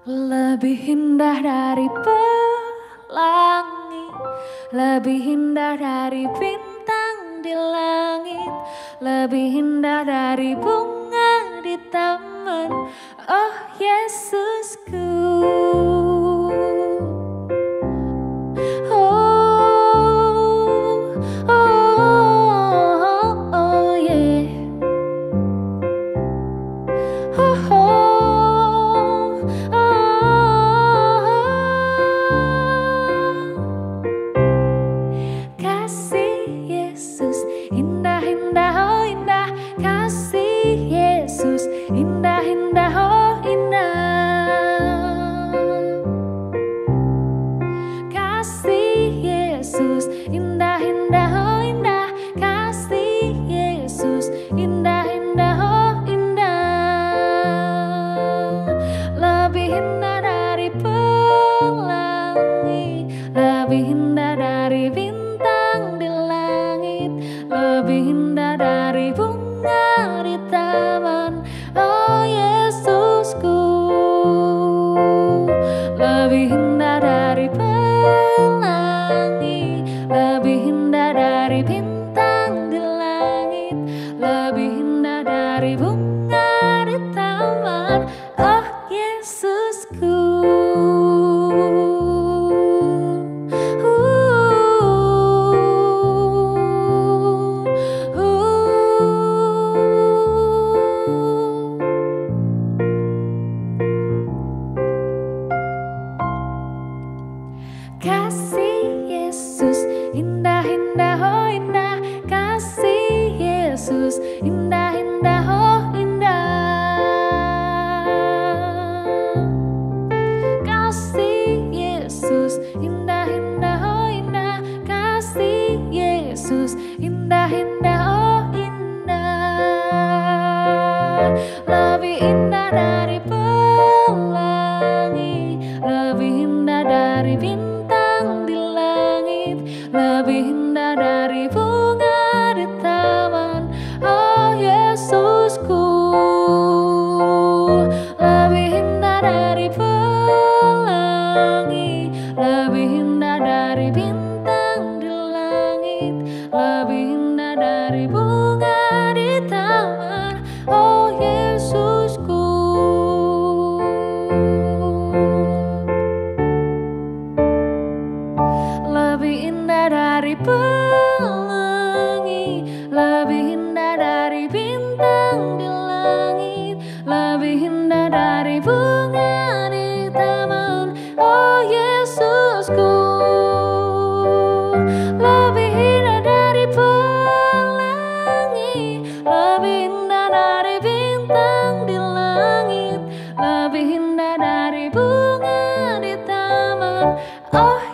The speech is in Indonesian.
Lebih indah dari pelangi, lebih indah dari bintang di langit, lebih indah dari bunga di taman. Oh Yesusku. Indah, indah, oh indah, kasih Yesus. Indah, indah, oh indah, kasih Yesus. Indah, indah, oh indah, kasih Yesus. Indah, indah, oh indah, lebih indah dari pelangi, lebih indah dari bintang di langit, lebih indah dari bunga di taman. Oh Yesusku, lebih indah dari pelangi, lebih indah dari bintang di langit, lebih indah dari bunga di taman. Oh Yesusku. Kasih Yesus, indah, indah, oh indah, kasih Yesus. Indah, indah, oh indah, kasih Yesus. Indah, indah, oh indah, kasih Yesus. Indah, indah, oh indah, lebih indah dari pelangi, lebih indah dari bintang di langit, lebih indah dari bunga di taman. Oh Yesusku, lebih indah dari pelangi, lebih indah dari bintang di langit, lebih indah dari bunga di taman. Oh Yesusku, lebih indah dari pelangi, lebih indah dari bintang di langit, lebih indah dari bunga di taman. Oh Yesusku, lebih indah dari pelangi, lebih indah dari bintang di langit, lebih indah dari bunga di taman. Oh